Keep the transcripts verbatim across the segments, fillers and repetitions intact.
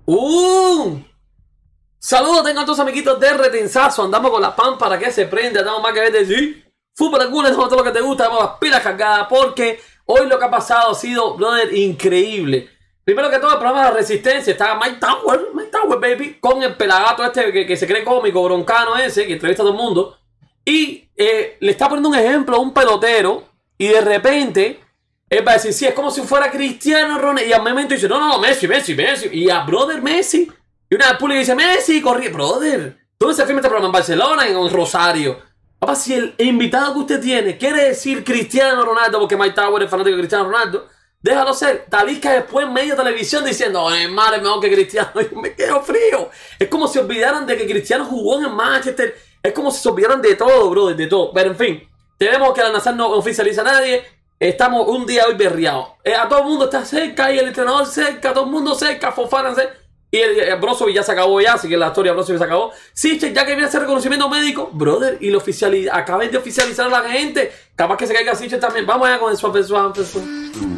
¡Uh! Saludos, tengan a todos amiguitos de Retensazo. Andamos con la pan para que se prenda. Andamos más que ver de sí. Fútbol de culo, todo lo que te gusta. Vamos a las pilas cargadas porque hoy lo que ha pasado ha sido, brother, increíble. Primero que todo, el programa de la Resistencia. Está Mike Tower, Mike Tower, baby, con el pelagato este que, que se cree cómico, broncano ese, que entrevista a todo el mundo. Y eh, le está poniendo un ejemplo a un pelotero. Y de repente él va a decir, sí, es como si fuera Cristiano Ronaldo. Y al momento dice, no, no, no, Messi, Messi, Messi. Y a brother Messi. Y una pública dice, Messi, corrí. Brother, ¿dónde se firma este programa? ¿En Barcelona? ¿En Rosario? Papá, si el invitado que usted tiene quiere decir Cristiano Ronaldo, porque Mike Tower es fanático de Cristiano Ronaldo, déjalo ser. Talisca después en medio de televisión diciendo, Neymar es mejor que Cristiano. Yo me quedo frío. Es como si olvidaran de que Cristiano jugó en el Manchester. Es como si se olvidaran de todo, brother, de todo. Pero en fin, tenemos que la Nazar no oficializa a nadie. Estamos un día hoy berriados. Eh, a todo el mundo está cerca y el entrenador cerca, todo el mundo cerca, Fofana cerca. Y el, el Brozovic ya se acabó ya, así que la historia de Brozovic se acabó. Sí, che, ya que viene a hacer reconocimiento médico, brother, y lo oficializa, acaben de oficializar a la gente. Capaz que se caiga Siche también. Vamos allá con el swap, el swap, el swap.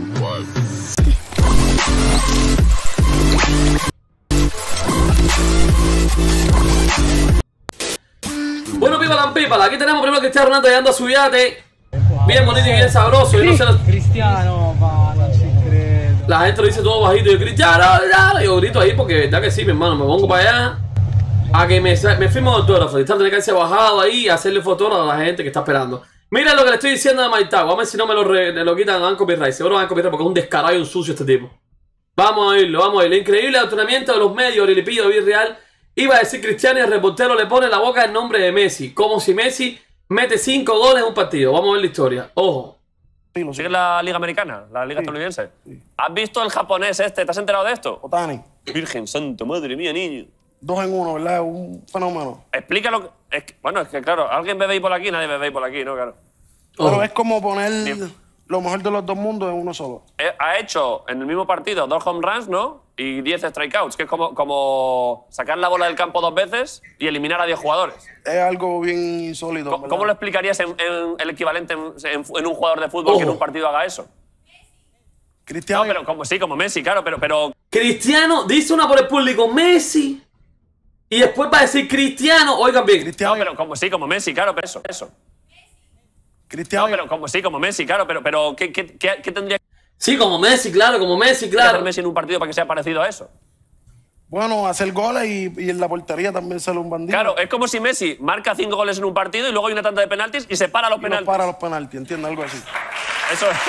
Bueno, pípala, pípala. Aquí tenemos primero que está Ronaldo llegando a su yate. Bien bonito y bien sabroso. Y no se lo... Cristiano, va, no ci credo. La gente lo dice todo bajito. Yo Cristiano, ya, yo grito ahí porque verdad que sí, mi hermano. Me pongo para allá a que me, me firme autógrafo. Y está tener que haberse bajado ahí y hacerle fotógrafo a la gente que está esperando. Mira lo que le estoy diciendo a Mike Tower. Vamos a ver si no me lo, re, me lo quitan a copyright. Seguro van a copyright porque es un descarado y un sucio este tipo. Vamos a irlo, vamos a irlo. Increíble adoctrinamiento de los medios. Lilipillo de Virreal. Iba a decir Cristiano y el reportero le pone en la boca el nombre de Messi. Como si Messi mete cinco goles en un partido. Vamos a ver la historia. Ojo. ¿Sigues la Liga Americana? ¿La Liga estadounidense? Sí. ¿Has visto el japonés este? ¿Te has enterado de esto? Otani. Virgen santo, madre mía, niño. Dos en uno, ¿verdad? Un fenómeno. Explícalo. Es que, bueno, es que claro, alguien bebe por aquí, nadie bebe por aquí, ¿no? Claro. Pero oh. es como poner Bien. lo mejor de los dos mundos en uno solo. Ha hecho en el mismo partido dos home runs, ¿no? Y diez strikeouts, que es como, como sacar la bola del campo dos veces y eliminar a diez jugadores. Es algo bien insólito. ¿Cómo, ¿cómo lo explicarías en, en el equivalente en, en, en un jugador de fútbol oh. que en un partido haga eso? Cristiano. No, pero como, sí, como Messi, claro, pero, pero... Cristiano dice una por el público, Messi. Y después va a decir Cristiano. Oigan bien. Cristiano. No, pero como sí, como Messi, claro, pero eso, eso. Cristiano. No, pero como sí, como Messi, claro, pero, pero ¿qué, qué, qué, qué tendría que Sí, como Messi, claro, como Messi, claro. hacer Messi en un partido para que sea parecido a eso? Bueno, hacer goles y, y en la portería también sale un bandido. Claro, es como si Messi marca cinco goles en un partido y luego hay una tanda de penaltis y se para los y penaltis. No para los penaltis, entiendo, algo así. Eso es.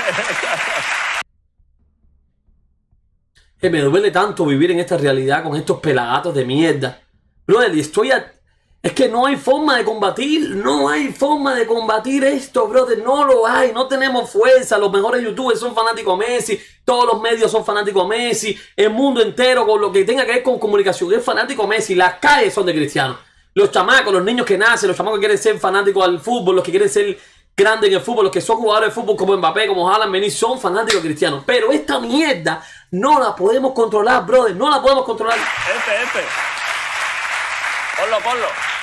Que me duele tanto vivir en esta realidad con estos pelagatos de mierda. Brother, estoy a... Es que no hay forma de combatir, no hay forma de combatir esto, brother, no lo hay, no tenemos fuerza, los mejores youtubers son fanáticos de Messi, todos los medios son fanáticos de Messi, el mundo entero con lo que tenga que ver con comunicación es fanático de Messi, las calles son de Cristiano, los chamacos, los niños que nacen, los chamacos que quieren ser fanáticos al fútbol, los que quieren ser grandes en el fútbol, los que son jugadores de fútbol como Mbappé, como Haaland, Messi, son fanáticos de Cristiano, pero esta mierda no la podemos controlar, brother, no la podemos controlar. Este, este. Ponlo, ponlo.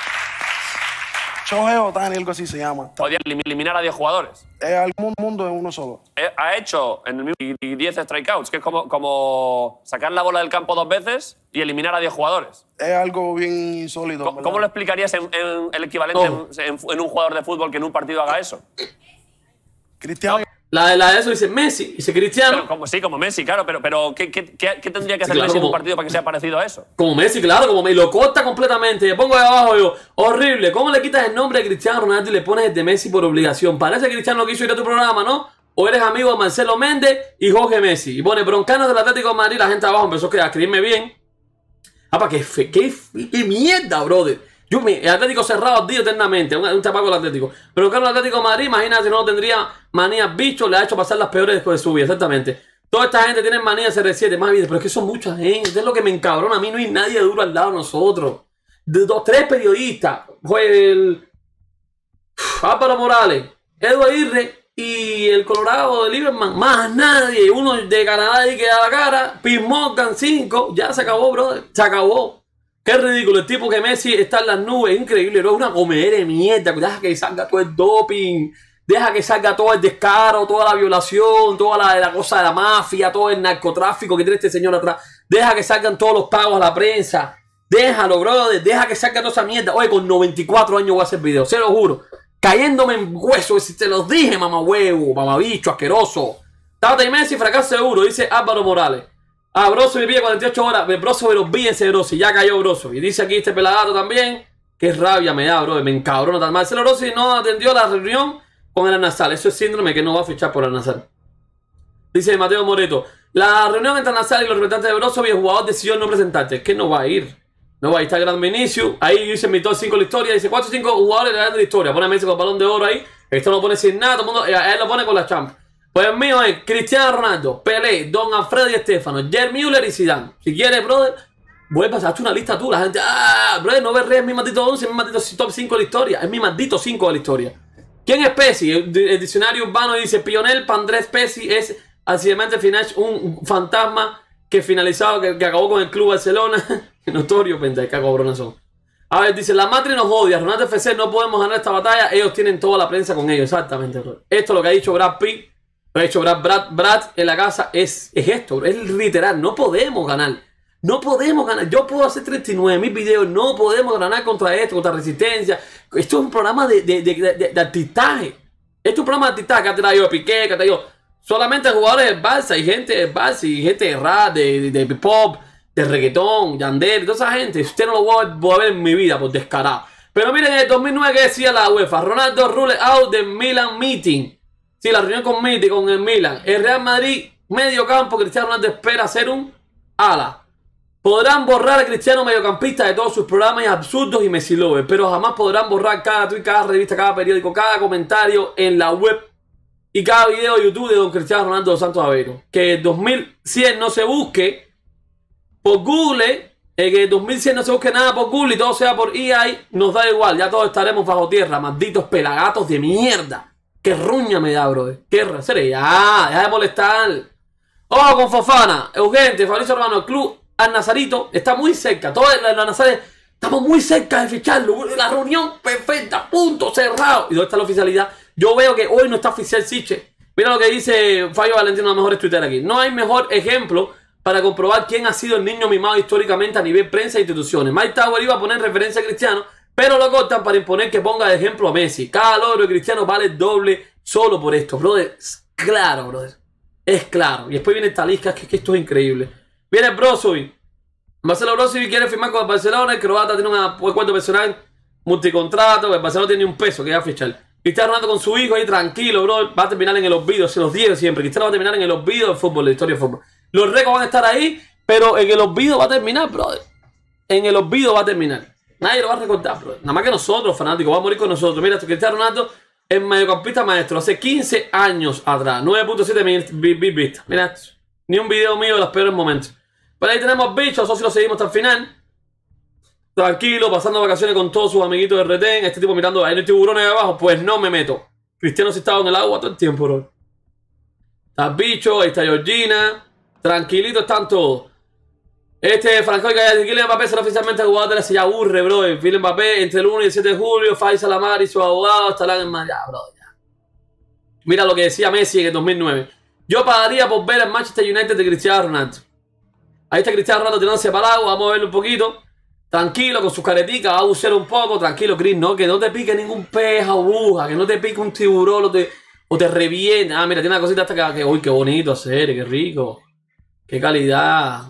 Shohei Otani, algo así se llama. Podía eliminar a diez jugadores. Es algún mundo en uno solo. Ha hecho en el mismo y diez strikeouts, que es como, como sacar la bola del campo dos veces y eliminar a diez jugadores. Es algo bien insólito. ¿Cómo, ¿cómo lo explicarías en, en el equivalente oh. en, en, en un jugador de fútbol que en un partido haga eso? Cristiano. No. La de, la de eso dice Messi, dice Cristiano. Pero como, sí, como Messi, claro, pero, pero ¿qué, qué, qué, qué tendría que hacer sí, claro, como, Messi en un partido para que sea parecido a eso? Como Messi, claro, como me lo corta completamente. Le pongo de abajo yo, horrible. ¿Cómo le quitas el nombre de Cristiano Ronaldo y le pones el de Messi por obligación? Parece que Cristiano no quiso ir a tu programa, ¿no? O eres amigo de Marcelo Méndez y Jorge Messi. Y pone broncanos del Atlético de Madrid, la gente abajo empezó a escribirme bien. Ah, para qué, fe, qué, qué mierda, brother. Yo, me, el Atlético cerrado tío eternamente, un, un chapaco del Atlético. Pero que el Atlético de Madrid, imagínate si no tendría manías bicho, le ha hecho pasar las peores después de su vida, exactamente. Toda esta gente tiene manías C R siete, más bien, pero es que son mucha gente, es lo que me encabrona. A mí no hay nadie duro al lado de nosotros. De dos, tres periodistas, fue el Uf, Álvaro Morales, Eduardo Aguirre y el Colorado de Lieberman, más nadie. Uno de Canadá y que a la cara, Piers Morgan cinco, ya se acabó, brother, se acabó. Qué ridículo, el tipo que Messi está en las nubes, increíble, no es una comedera de mierda, deja que salga todo el doping, deja que salga todo el descaro, toda la violación, toda la, la cosa de la mafia, todo el narcotráfico que tiene este señor atrás. Deja que salgan todos los pagos a la prensa. Déjalo, brother. Deja que salgan toda esa mierda. Oye, con noventa y cuatro años voy a hacer video. Se lo juro. Cayéndome en hueso. Si te los dije, mamá huevo, mamá bicho, asqueroso. Tata y Messi, fracaso seguro, dice Álvaro Morales. Ah, Broso me pide cuarenta y ocho horas. Broso me los vi ese Broso. Ya cayó Broso. Y dice aquí este pelagato también. Qué rabia me da, bro. Me encabrona tan mal. Marcelo Rossi no atendió la reunión con el Al-Nassr. Eso es síndrome que no va a fichar por el Al-Nassr. Dice Mateo Moreto. La reunión entre Al-Nassr y los representantes de Broso y el jugador decidió no presentarse. Es que no va a ir. No va a ir. Está el gran Vinicius. Ahí dice mi top cinco de la historia. Dice cuatro o cinco jugadores de la historia. Pone a Messi con el balón de oro ahí. Esto no lo pone sin nada. Todo el mundo, a él lo pone con la champ. Pues el mío es Cristiano Ronaldo, Pelé, Don Alfredo y Estefano, Gerd Müller y Zidane. Si quieres, brother, voy a pasar una lista tú. La gente, ah, brother, no ves es mi maldito once, es mi maldito top cinco de la historia. Es mi maldito cinco de la historia. ¿Quién es Pessi? El, el diccionario urbano dice Pionel Pandrés Pessi es accidentamente final un fantasma que finalizado, que, que acabó con el club Barcelona. Notorio, pendejo, que cabrones son. A ver, dice, la Matri nos odia, Ronaldo F C no podemos ganar esta batalla, ellos tienen toda la prensa con ellos, exactamente, bro. Esto es lo que ha dicho Brad Pitt, lo ha dicho Brad, Brad, Brad en la casa, es, es esto, bro. Es literal, no podemos ganar, no podemos ganar, yo puedo hacer treinta y nueve mil videos, no podemos ganar contra esto, contra Resistencia, esto es un programa de, de, de, de, de artistaje, esto es un programa de artistaje que ha traído Piqué, que ha traído solamente jugadores del Barça y gente del Barça y gente de rap, de, de, de pop, de reggaetón, Yandel, toda esa gente. Usted no lo voy a, voy a ver en mi vida por descarado. Pero miren, en el dos mil nueve que decía la UEFA, Ronaldo rule out del Milan meeting. Sí, la reunión con Miti, con el Milan. El Real Madrid, medio campo, Cristiano Ronaldo espera ser un ala. Podrán borrar a Cristiano mediocampista de todos sus programas absurdos y Messi Lover, pero jamás podrán borrar cada tweet, cada revista, cada periódico, cada comentario en la web y cada video de YouTube de don Cristiano Ronaldo dos Santos Aveiro. Que el dos mil cien no se busque por Google, eh, que en dos mil cien no se busque nada por Google y todo sea por E A I, nos da igual, ya todos estaremos bajo tierra, malditos pelagatos de mierda. Qué ruña me da, bro. Qué serio, ya, deja de molestar. Ojo con Fofana, urgente, Fabricio Romano, el club Al-Nassrito está muy cerca, todo el Al-Nassr, estamos muy cerca de ficharlo, la reunión perfecta, punto, cerrado. ¿Y dónde está la oficialidad? Yo veo que hoy no está oficial Siche. Mira lo que dice Fallo Valentino, los mejores Twitter aquí. No hay mejor ejemplo para comprobar quién ha sido el niño mimado históricamente a nivel prensa e instituciones. Mike Tower iba a poner referencia a Cristiano, pero lo cortan para imponer que ponga de ejemplo a Messi. Cada logro de Cristiano vale doble solo por esto, brother. Es claro, brother. Es claro. Y después viene Talisca, que, que esto es increíble. Viene Brozovic. Marcelo Brozovic quiere firmar con el Barcelona. El croata tiene un acuerdo personal multicontrato. El Barcelona tiene un peso que va a fichar. Cristiano Ronaldo con su hijo ahí tranquilo, bro. Va a terminar en el olvido. Se los digo siempre. Cristiano va a terminar en el olvido del fútbol, de la historia del fútbol. Los récords van a estar ahí, pero en el olvido va a terminar, brother. En el olvido va a terminar. Nadie lo va a recordar, brother. Nada más que nosotros, fanáticos. Va a morir con nosotros. Mira, Cristiano Ronaldo es mediocampista maestro. Hace quince años atrás. nueve punto siete mil vistas. Mira, ni un video mío de los peores momentos. Pero ahí tenemos bichos. Eso sí lo seguimos hasta el final. Tranquilo, pasando vacaciones con todos sus amiguitos de retén. Este tipo mirando. ¿Hay tiburones ahí abajo? Pues no me meto. Cristiano sí estaba en el agua todo el tiempo, bro. Está bicho. Ahí está Georgina. Tranquilito están todos. Este Franco y Kylian Mbappé será oficialmente jugador de la se ya aburre, bro. Kylian Mbappé entre el uno y el siete de julio. Faisal Amar y su abogado estarán en Madrid, bro. Ya. Mira lo que decía Messi en el dos mil nueve. Yo pagaría por ver el Manchester United de Cristiano Ronaldo. Ahí está Cristiano Ronaldo tirándose para el agua. Vamos a verlo un poquito. Tranquilo con sus careticas. Va a bucear un poco. Tranquilo, Chris. No, que no te pique ningún pez o buja. Que no te pique un tiburón o te, o te reviente. Ah, mira, tiene una cosita hasta que, que. Uy, qué bonito hacer. Qué rico. Qué calidad.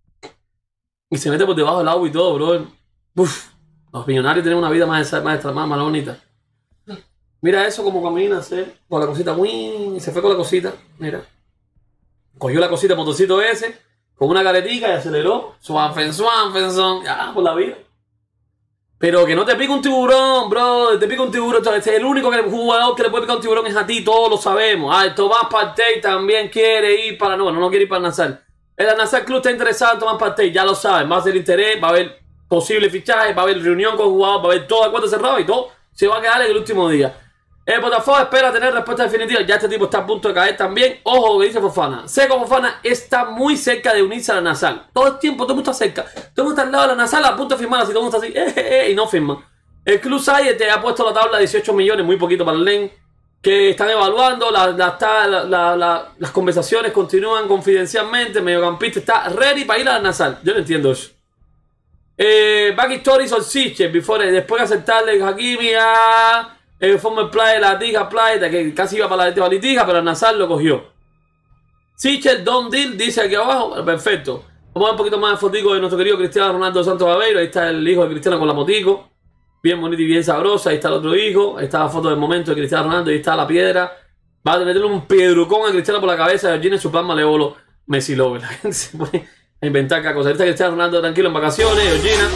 Y se mete por debajo del agua y todo, bro. Uf. Los millonarios tienen una vida más, más, más, más bonita. Mira eso como camina, ¿sí? Con la cosita. Uy, y se fue con la cosita. Mira. Cogió la cosita, motorcito ese. Con una caretica y aceleró. Swanfen, swanfen, son. Ya, por la vida. Pero que no te pique un tiburón, bro. Te pica un tiburón. Este es el único que, jugador que le puede picar un tiburón es a ti. Todos lo sabemos. Ah, Tomás Partey también quiere ir para... No, no, no quiere ir para Al-Nassr. El Al-Nassr Club está interesado en Tomás Partey. Ya lo saben. Va a ser interés. Va a haber posible fichaje. Va a haber reunión con jugadores. Va a haber todo a cuenta cerrada y todo. Se va a quedar en el último día. El Botafogo espera tener respuesta definitiva. Ya este tipo está a punto de caer también. Ojo lo que dice Fofana. Seco Fofana está muy cerca de unirse a Al-Nassr. Todo el tiempo, todo el mundo está cerca. Todo el mundo está al lado de Al-Nassr a punto de firmar. Así todo el mundo está así. Eh, eh, eh, y no firma. El Club Sayer te ha puesto la tabla de dieciocho millones. Muy poquito para el Len. que están evaluando, la, la, está, la, la, la, las conversaciones continúan confidencialmente, el mediocampista está ready para ir al Al-Nassr. Yo no entiendo eso. Eh, back stories on Siche, before, después de aceptarle Hakimi a el former player, la Tija Playa, que casi iba para la Litija, pero Al-Nassr lo cogió. Siche, Don Deal, dice aquí abajo, perfecto. Vamos a ver un poquito más de fotico de nuestro querido Cristiano Ronaldo Santos Aveiro. Ahí está el hijo de Cristiano con la motico. Bien bonito y bien sabrosa. Ahí está el otro hijo. Ahí está la foto del momento de Cristiano Ronaldo. Ahí está la piedra. Va a meterle un piedrucón a Cristiano por la cabeza. Georgina en su plan malévolo. Messi Lover. La gente se pone a inventar cada cosa. Ahí está Cristiano Ronaldo tranquilo en vacaciones. Georgina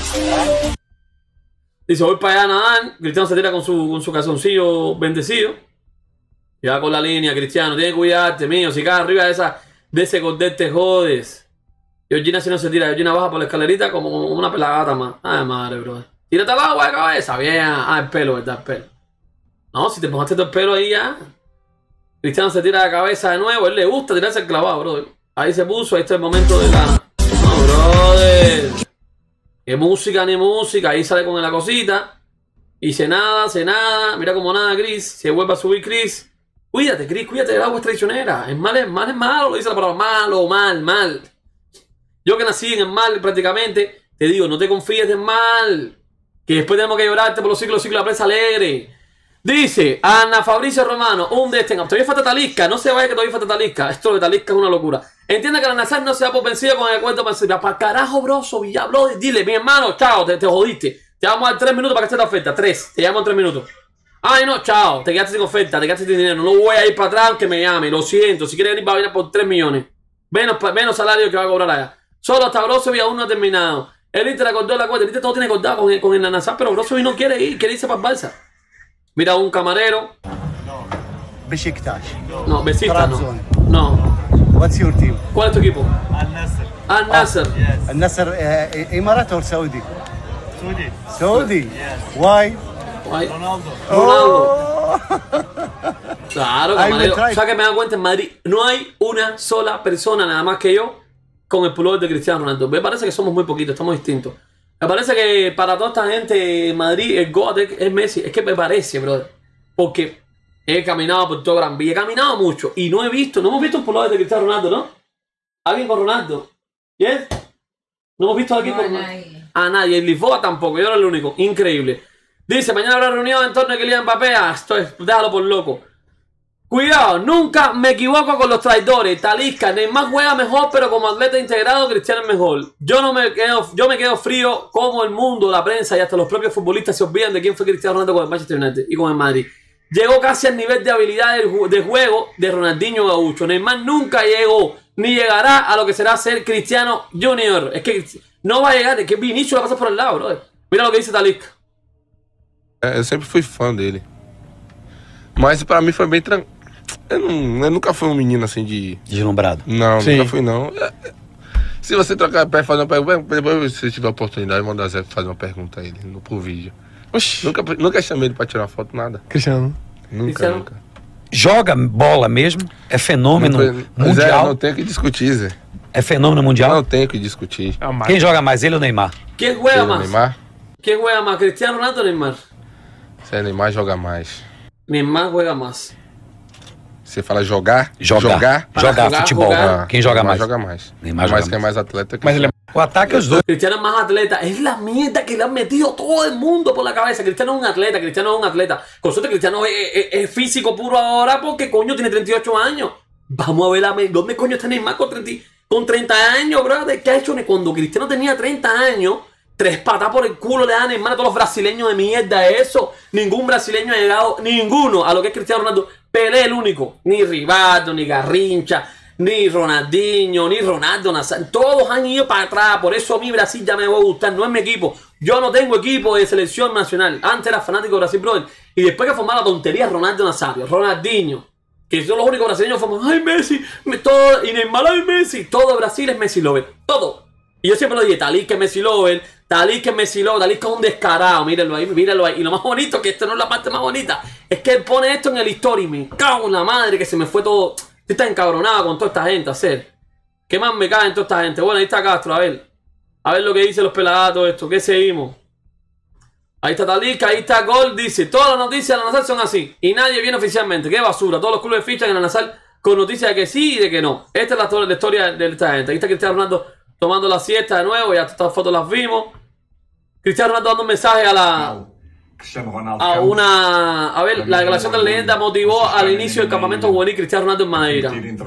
dice: voy para allá a nadar. Cristiano se tira con su, con su calzoncillo bendecido. Y va con la línea. Cristiano, tienes que cuidarte, mío. Si caes arriba de, esa, de ese cordel te jodes. Georgina si no se tira. Georgina baja por la escalerita como una pelagata más. Ay, madre, bro. Tírate al agua de cabeza, bien. Ah, el pelo, ¿verdad? El pelo. No, si te mojaste todo el pelo ahí ya. Cristiano se tira de cabeza de nuevo. A él le gusta tirarse el clavado, brother. Ahí se puso. Ahí está el momento de la... No, brother. Qué música ni música. Ahí sale con la cosita. Y se nada, se nada. Mira como nada, Chris. Se vuelve a subir, Chris. Cuídate, Chris. Cuídate del agua es traicionera. Es mal, es mal, es malo. Lo dice la palabra malo, mal, mal. Yo que nací en el mal prácticamente. Te digo, no te confíes del mal. Que después tenemos que llorarte por los siglos, los siglos de la prensa alegre. Dice Ana Fabricio Romano, un destino. Todavía falta Talisca, no se vaya que todavía falta Talisca. Esto de Talisca es una locura. Entiende que la Al-Nassr no se da por vencido con el cuento para para carajo, broso, Villablo. Dile, mi hermano, chao, te, te jodiste. Te vamos a dar tres minutos para que esté la oferta. Tres, te llamo en tres minutos. Ay, no, chao, te quedaste sin oferta, te quedaste sin dinero. No voy a ir para atrás aunque me llame, lo siento. Si quieres venir, va a venir por tres millones. Menos, menos salario que va a cobrar allá. Solo hasta Brozovic aún no ha terminado. El Inter acordó la cuenta. El Inter todo tiene acordado con el, con el Al-Nassr, pero Brozovic no quiere ir, quiere irse para el Barça. Mira, un camarero. Besiktas. No, Besiktas Trabzon. no. No. What's your team? ¿Cuál es tu equipo? Al-Nassr. Al-Nassr. Yes. Al-Nassr, uh, Emirates or Saudi? Saudi. Saudi. Yes. Why? Ay, Ronaldo. Ronaldo. Oh. Claro, Ay, camarero. me trae. O sea que me da cuenta, en Madrid no hay una sola persona, nada más que yo, con el pullover de Cristiano Ronaldo. Me parece que somos muy poquitos, estamos distintos. Me parece que para toda esta gente en Madrid, el GOAT es Messi. Es que me parece, brother. Porque he caminado por todo Gran Vía, he caminado mucho y no he visto, no hemos visto un pullover de Cristiano Ronaldo, ¿no? ¿Alguien con Ronaldo? ¿Yes? ¿No hemos visto a alguien No, con a Ronaldo? nadie. A nadie. En Lisboa tampoco, yo era el único. Increíble. Dice, mañana habrá reunión en torno a Kylian Mbappé. Ah, esto es, déjalo por loco. Cuidado, nunca me equivoco con los traidores. Talisca, Neymar juega mejor, pero como atleta integrado, Cristiano es mejor. Yo no me quedo, yo me quedo frío como el mundo, la prensa y hasta los propios futbolistas se olvidan de quién fue Cristiano Ronaldo con el Manchester United y con el Madrid. Llegó casi al nivel de habilidad de juego de Ronaldinho Gaucho. Neymar nunca llegó, ni llegará a lo que será ser Cristiano Junior. Es que no va a llegar, es que Vinicius va a pasar por el lado, bro. Mira lo que dice Talisca. É, eu sempre fui fã dele. Mas pra mim foi bem tranquilo. Eu, não, eu nunca fui um menino assim de... Deslumbrado. Não, Sim. nunca fui não. É, é, se você trocar pé e fazer uma pergunta, depois se tiver oportunidade, mandar Zé fazer uma pergunta a ele no, pro vídeo. Oxi, Nunca, nunca chamei ele pra tirar foto, nada. Cristiano. Nunca, Cristiano. nunca. Joga bola mesmo? É fenômeno Mas é, mundial? não tem o que discutir, Zé. É fenômeno mundial? Não tem o que discutir. Quem joga mais, ele ou Neymar? ¿Quién juega Ele, más? Neymar, ¿Quién juega más? ¿Cristiano Ronaldo o Neymar? se é Neymar, joga mais. Neymar juega más. Você fala jogar? Jogar. Jogar? Jogar, jogar, futebol. jogar. Quem joga Neymar mais? joga mais. Neymar Mas joga quem é mais. mais atleta que Mas ele é O ataque é os dois. Cristiano es más atleta. Es la mierda que le han metido todo el mundo por la cabeza. Cristiano es un atleta, Cristiano es un atleta. Con suerte, Cristiano es, es- es físico puro ahora porque coño tiene treinta y ocho años. Vamos a ver a dónde coño está Neymar con treinta, con treinta años, brother. ¿Qué ha hecho? Cuando Cristiano tenía treinta años, tres patas por el culo le dan a Neymar a todos los brasileños de mierda. Eso, ningún brasileño ha llegado, ninguno, a lo que es Cristiano Ronaldo. Pelé el único. Ni Rivaldo, ni Garrincha, ni Ronaldinho, ni Ronaldo Nazário. Todos han ido para atrás. Por eso a mí Brasil ya me va a gustar. No es mi equipo. Yo no tengo equipo de selección nacional. Antes era fanático de Brasil, brother. Y después que formaba la tontería Ronaldo Nazário, Ronaldinho, que son los únicos brasileños que forman, ay Messi, me- todo, y Neymar, ay Messi. Todo Brasil es Messi Lover. Todo. Y yo siempre lo dije, Talisca es Messi Lover, Talisca es Messi Lover, Talisca es un descarado, mírenlo ahí, mírenlo ahí. Y lo más bonito, que esto no es la parte más bonita, es que él pone esto en el story. Me cago en la madre que se me fue todo. Estoy tan encabronado con toda esta gente, a hacer. ¿Qué más me cae en toda esta gente? Bueno, ahí está Castro, a ver. A ver lo que dicen los pelagatos esto, ¿qué seguimos? Ahí está Talisca, ahí está Gol, dice, todas las noticias de Al Nassr son así. Y nadie viene oficialmente. Qué basura. Todos los clubes fichan en Al Nassr con noticias de que sí y de que no. Esta es la, la historia de esta gente. Ahí está Cristiano Ronaldo tomando la siesta de nuevo. Ya estas fotos las vimos. Cristiano Ronaldo dando un mensaje a la... A una... A ver, la declaración de la leyenda motivó al inicio del campamento juvenil Cristiano Ronaldo en Madeira.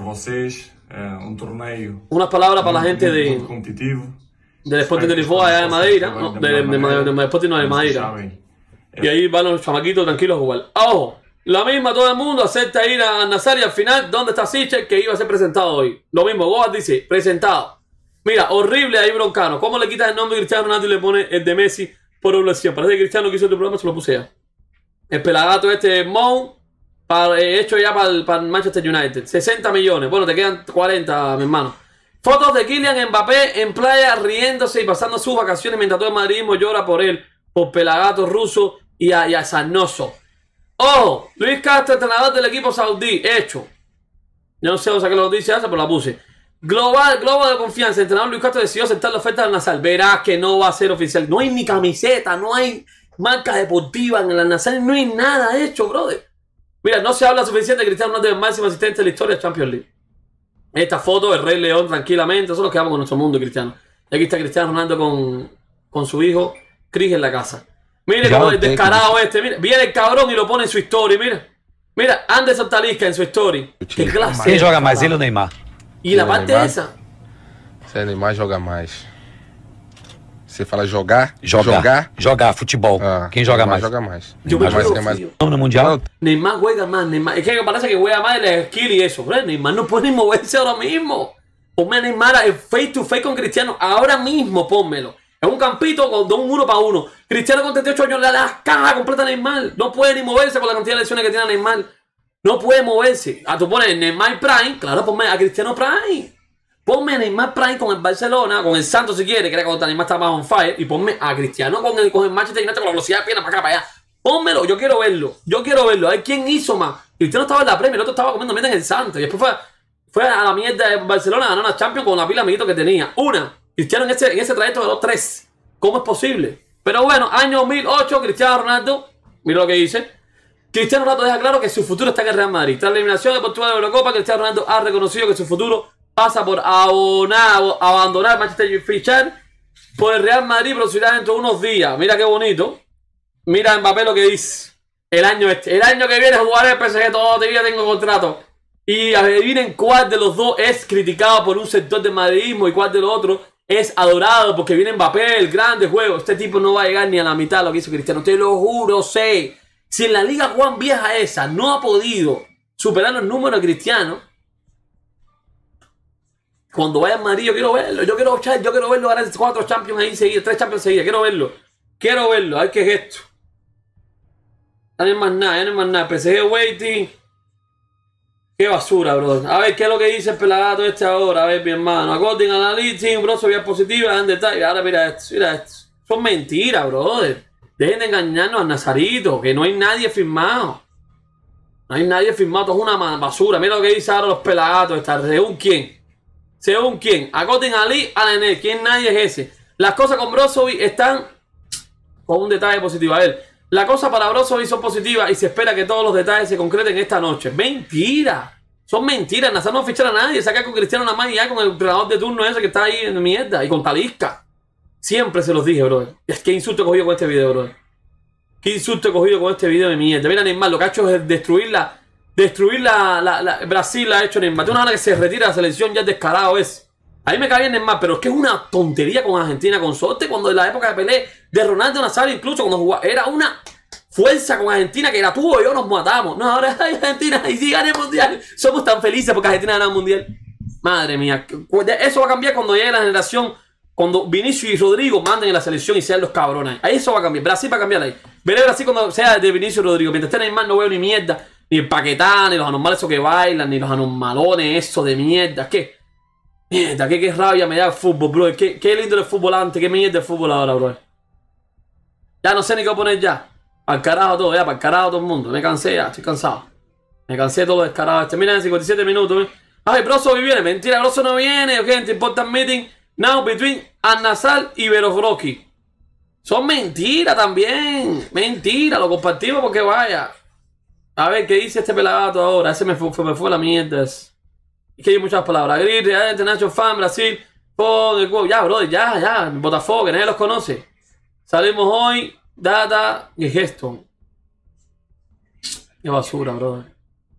Unas palabras para la gente de... Del Sporting de Lisboa, allá de Madeira. No, de, de, de, de, de Sporting no, de Madeira. Y ahí van los chamaquitos tranquilos a jugar. ¡Ojo! La misma, todo el mundo acepta ir a Al Nassr y al final, ¿dónde está Sichel? Que iba a ser presentado hoy. Lo mismo, Goat dice, presentado. Mira, horrible ahí Broncano. ¿Cómo le quitas el nombre de Cristiano Ronaldo y le pone el de Messi por obligación? Parece que Cristiano quiso tu programa, se lo puse ya. El pelagato este Mount, para, eh, hecho ya para el, para el Manchester United. sesenta millones. Bueno, te quedan cuarenta, mi hermano. Fotos de Kylian Mbappé en playa riéndose y pasando sus vacaciones mientras todo el madridismo llora por él, por Pelagato ruso y a, y a Sarnoso. ¡Oh! Luis Castro, entrenador del equipo saudí, hecho. Yo no sé dónde saqué la noticia esa, pero la puse. Global, globo de confianza. El entrenador Luis Castro decidió aceptar la oferta del Al Nassr. Verás que no va a ser oficial. No hay ni camiseta, no hay marca deportiva en el Al Nassr, no hay nada hecho, brother. Mira, no se habla suficiente de Cristiano Ronaldo, el máximo asistente de la historia de Champions League. Esta foto del Rey León tranquilamente. Eso nos quedamos con nuestro mundo, Cristiano. Y aquí está Cristiano Ronaldo con, con su hijo Chris en la casa. Mire como el descarado este. Mire, viene el cabrón y lo pone en su story. Mira. Mira, Anderson Talisca en su story. Qué clase. Quem joga mais, ele ou Neymar? Y la parte Neymar. esa. Se Neymar joga mais. Você fala jogar? Jogar. Jogar? Jogar, futebol. Ah, Quem joga Neymar mais? joga mais. Yo me Neymar acuerdo, é mais. tío. No Mundial? Neymar juega más. Neymar. Es que me parece que juega más el skill y eso. Bro, Neymar no puede ni moverse ahora mismo. Ponme a Neymar face to face con Cristiano. Ahora mismo pónmelo. Es un campito con un uno para uno. Cristiano con treinta y ocho años le da la caja completa a Neymar. No puede ni moverse con la cantidad de lesiones que tiene Neymar. No puede moverse. A tú pones Neymar Prime. Claro, ponme a Cristiano Prime. Ponme a Neymar Prime con el Barcelona, con el Santos si quiere, que era cuando Neymar estaba on fire. Y ponme a Cristiano con el, con el Manchester United con la velocidad de pierna para acá, para allá. Pónmelo, yo quiero verlo. Yo quiero verlo. A ver quién hizo más. Cristiano estaba en la Premier, el otro estaba comiendo mierda en el Santos. Y después fue, fue a la mierda de Barcelona a ganar una Champions con la pila de amiguitos que tenía. Una. Cristiano en ese, en ese trayecto de los tres. ¿Cómo es posible? Pero bueno, año dos mil ocho, Cristiano Ronaldo. Mira lo que dice. Cristiano Ronaldo deja claro que su futuro está en el Real Madrid. Tras la eliminación deportiva de la Eurocopa, Cristiano Ronaldo ha reconocido que su futuro pasa por abonar, abandonar Manchester y fichar por el Real Madrid, posibilidad dentro de unos días. Mira qué bonito. Mira Mbappé lo que dice. El año este. El año que viene jugaré el P S G, todavía tengo contrato. Y adivinen cuál de los dos es criticado por un sector del madridismo y cuál de los otros es adorado porque viene Mbappé, el grande juego. Este tipo no va a llegar ni a la mitad de lo que hizo Cristiano. Te lo juro, sé. Si en la Liga Juan Vieja esa no ha podido superar los números de Cristiano, cuando vaya a Madrid yo quiero verlo. Yo quiero, yo quiero verlo ganar cuatro Champions ahí seguidas, tres Champions seguidas. Quiero verlo. Quiero verlo. A ver qué es esto. Ya no hay más nada, ya no hay más nada. P S G waiting. Qué basura, bro. A ver qué es lo que dice el pelagato este ahora. A ver, mi hermano. According a la listing, bro, se veía positiva en detalle. Ahora mira esto, mira esto. Son mentiras, brother. Dejen de engañarnos al Nazarito, que no hay nadie firmado. No hay nadie firmado, todo es una basura. Mira lo que dice ahora los pelagatos. Está, ¿según quién? ¿Según quién? According a Ali, a Nené. ¿Quién nadie es ese? Las cosas con Brozovic están con un detalle positivo. A ver, las cosas para Brozovic son positivas y se espera que todos los detalles se concreten esta noche. ¡Mentira! Son mentiras. Nazar no va a fichar a nadie. Saca con Cristiano nada más y ya con el entrenador de turno ese que está ahí en mierda. Y con Talisca. Siempre se los dije, brother. Es que insulto he cogido con este video, brother. Qué insulto he cogido con este video de mierda. Mira Neymar, lo que ha hecho es destruir la... Destruir la... la, la Brasil la ha hecho Neymar. Tiene una gana que se retira de la selección, ya es descarado, es. A mí me cae bien Neymar, pero es que es una tontería con Argentina, con suerte. Cuando en la época de Pelé, de Ronaldo Nazario, incluso cuando jugaba, era una fuerza con Argentina que era tú o yo nos matamos. No, ahora hay Argentina y si gana el mundial. Somos tan felices porque Argentina gana el mundial. Madre mía. Eso va a cambiar cuando llegue la generación. Cuando Vinicius y Rodrigo manden en la selección y sean los cabrones. Ahí eso va a cambiar. Brasil va a cambiar ahí. Veré Brasil cuando sea de Vinicius y Rodrigo. Mientras esté Neymar no veo ni mierda. Ni el Paquetá, ni los anormales esos que bailan, ni los anormalones eso de mierda. ¿Qué? Mierda, qué, qué rabia me da el fútbol, bro. Qué, qué lindo el fútbol antes. Qué mierda el fútbol ahora, bro. Ya no sé ni qué poner ya. Para el carajo todo, ya, para el carajo todo el mundo. Me cansé ya, estoy cansado. Me cansé de todo lo descarado este. Miren, cincuenta y siete minutos. Ay, Brozovic viene. Mentira, Brozo no viene. Ok, important meeting now between Al Nassr y Verofroki. Son mentiras también. Mentira, lo compartimos porque vaya. A ver, ¿qué dice este pelagato ahora? Ese me fue, me fue la mierda. Es que hay muchas palabras. Gris, Real International Fan, Brasil. Pon el juego. Ya, brother, ya, ya. Botafogo, que nadie los conoce. Salimos hoy. Data y gesto. Qué basura, brother.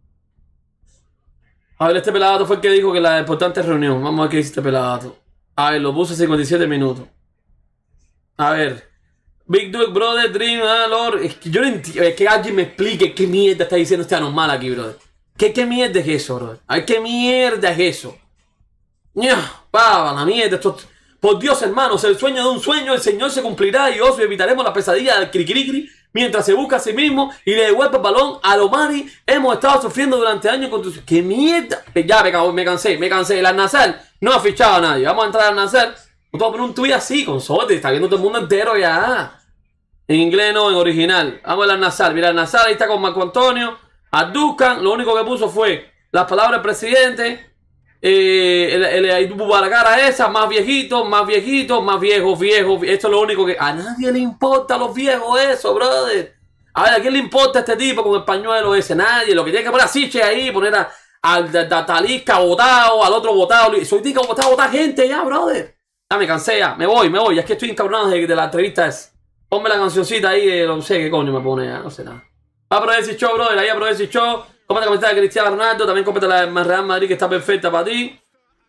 A ver, este pelagato fue el que dijo que la importante reunión. Vamos a ver qué dice este pelagato. A ver, lo puse cincuenta y siete minutos. A ver. Big Duke, brother, Dream, ah, Lord. Es que yo no entiendo. Es que alguien me explique qué mierda está diciendo este anormal aquí, brother. ¿Qué, qué mierda es eso, brother? A ver, ¿qué mierda es eso? Pava, la mierda. Esto... Por Dios, hermanos, el sueño de un sueño, el Señor se cumplirá y os evitaremos la pesadilla del cricricri mientras se busca a sí mismo y le devuelve el balón a Lomari. Hemos estado sufriendo durante años con tu... ¡Qué mierda! Ya, me, me cansé, me cansé. El Al-Nassr no ha fichado a nadie. Vamos a entrar al Al-Nassr. No te voy a poner un tuit así, con sote. Está viendo todo el mundo entero ya. En inglés no, en original. Vamos al Al-Nassr. Mira, el Al-Nassr ahí está con Marco Antonio. Abduzcan. Lo único que puso fue las palabras del presidente. Eh, el, el, el, la cara esa, más viejito, más viejito, más viejo, viejo. Esto es lo único que... A nadie le importa a los viejos eso, brother. A ver, ¿a quién le importa a este tipo con el pañuelo ese? Nadie. Lo que tiene que poner a Siche ahí, poner a, al Talisca botado, al otro botado. Soy tica botado, botar gente ya, brother. Ya me cansé ya, me voy, me voy. Ya es que estoy encabronado de, de la entrevista es. Ponme la cancioncita ahí, de, no sé qué coño me pone ya, no sé nada. Va a Progressive Show, brother, ahí a Progressive Show. Cómprate la camiseta de Cristiano Ronaldo, también cómprate la de Real Madrid que está perfecta para ti.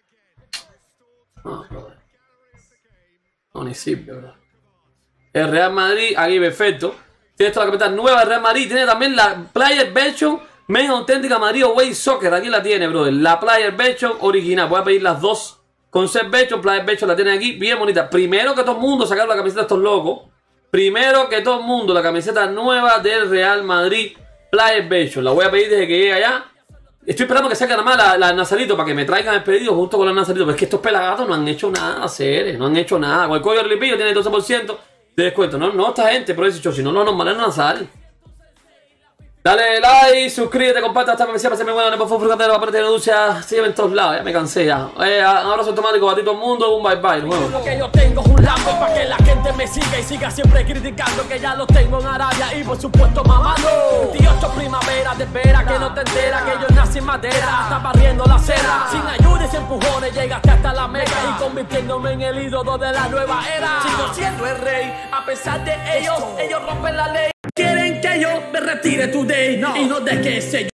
No, brother. No, ni sirve, brother. El Real Madrid, aquí perfecto. Tiene esta la camiseta nueva del Real Madrid. Tiene también la Player Version Men Auténtica Madrid Away Soccer. Aquí la tiene, brother. La Player Version original. Voy a pedir las dos. Concept Version, Player Version la tiene aquí. Bien bonita. Primero que todo el mundo sacar la camiseta de estos locos. Primero que todo el mundo la camiseta nueva del Real Madrid Player Version. La voy a pedir desde que llegue allá. Estoy esperando que saquen nada más la, la Nazarito para que me traigan el pedido junto con la Nazarito. Pero es que estos pelagatos no han hecho nada, seres. No han hecho nada. Con el código Relipillo tiene doce por ciento de descuento. No, no, esta gente, por eso, si no, no, normal es Nazar. Dale like, suscríbete, comparte hasta que me sepa si me bueno, por favor, frutero, aparte de denuncia, sígueme en todos lados, ya me cansé ya. Eh, un abrazo automático a ti todo el mundo, un bye bye, nuevo. Lo que yo tengo es un lambo para que la gente me siga y siga siempre criticando que ya lo tengo en Arabia y por supuesto mamando. veintiocho primavera de vera que no te entera que yo nací en madera, hasta barriendo la acera. Sin ayuda y sin empujones llegaste hasta la mega y convirtiéndome en el ídolo de la nueva era. Sigo siendo el rey, a pesar de ellos, ellos rompen la ley. Quieren que yo me retire today no. y no deje ese